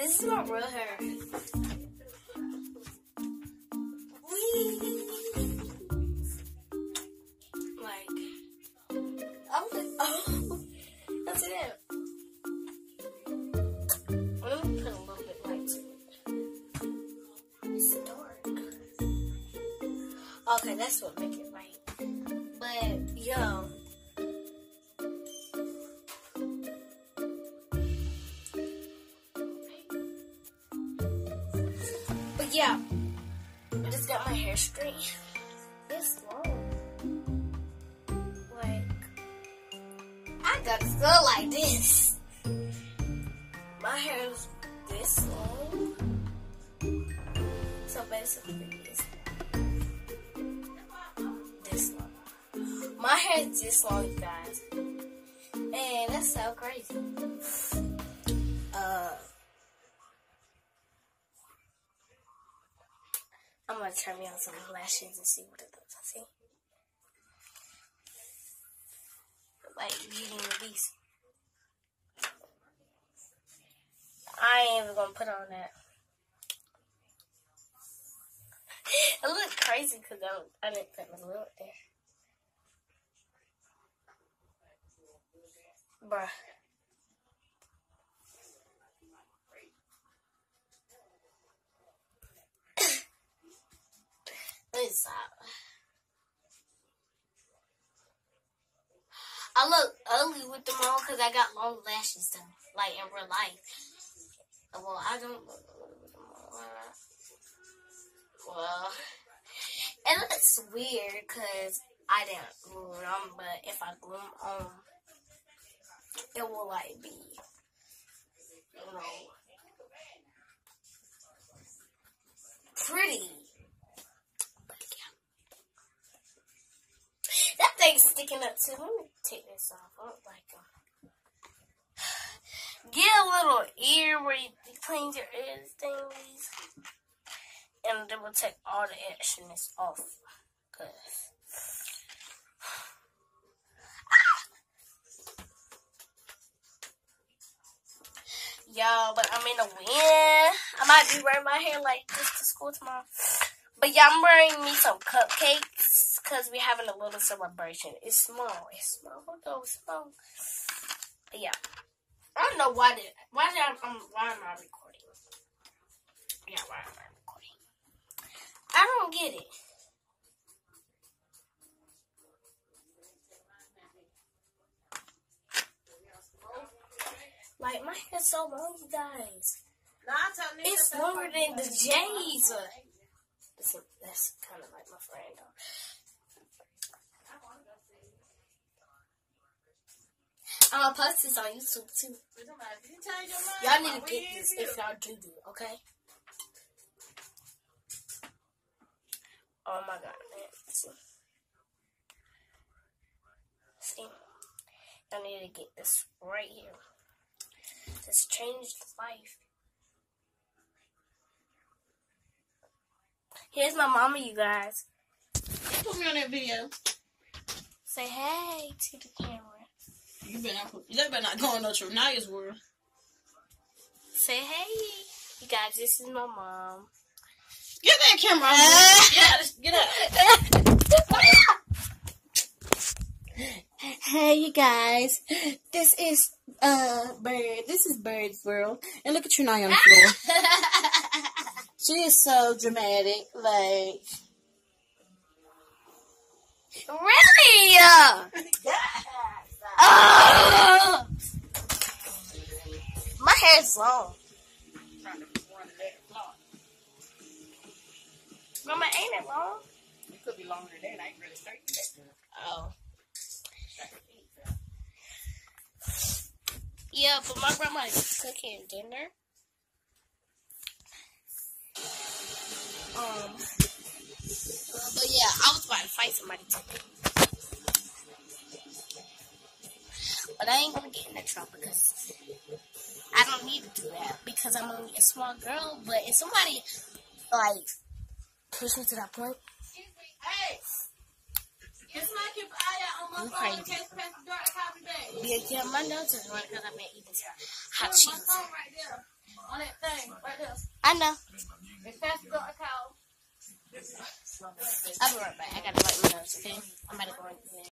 This is my real hair. Like, oh, that's it. Let me put a little bit light to it. It's dark. Okay, that's what make it light. But yo. Yeah, I just got my hair straight. It's long. Like, I got to go like this. My hair is this long. So basically, it's this long. My hair is this long, you guys. And that's so crazy. I'm gonna try me on some lashes and see what it looks like. See? Like beauty and the beast. I ain't even gonna put on that. It looks crazy because I didn't put my lip there. Bruh. Stop. I look ugly with them on because I got long lashes done, like in real life. Well, I don't look ugly with them on. Well, it looks weird because I didn't glue them, but if I glue them on, it will like be, you know, pretty. That thing's sticking up too. Let me take this off. I don't like them. Get a little ear where you clean your ears things. And then we'll take all the extraness off. Yo, but I'm in the wind. I might be wearing my hair like this to school tomorrow. But yeah, I'm wearing me some cupcakes because we're having a little celebration. It's small. It's small. Although it's small. But yeah. I don't know why am I recording? Yeah, why am I recording? I don't get it. Like, my hair's so long, you guys. It's longer than the J's. That's kind of like my friend, though. I'm gonna post this on YouTube, too. Y'all need to get this if y'all do, okay? Oh, my God, man. See? Y'all need to get this right here. This changed life. Here's my mama, you guys. Put me on that video. Say hey to the camera. You better not go on no Trinaya's world. Say hey. You guys, this is my mom. Get that camera on. Get out. Hey, you guys. This is Bird. This is Bird's world. And look at Trinaya on the floor. She is so dramatic. Like, really? My hair is long. Grandma, ain't it long? it could be longer than that. I ain't really straight. Oh. Yeah, but my grandma is cooking dinner. But yeah, I was about to fight somebody today. But I ain't gonna get in that trouble because I don't need to do that because I'm only a small girl. But if somebody like push me to that point, Hey! Can somebody keep an eye out on my phone in case Pastor Dark copy back? yeah, my nose is running because I've been eating hot cheese. Right there. On that thing, right there. I know. It's fast to go, I call. I'll be right back. I gotta light my nose, okay? I'm about to go in there.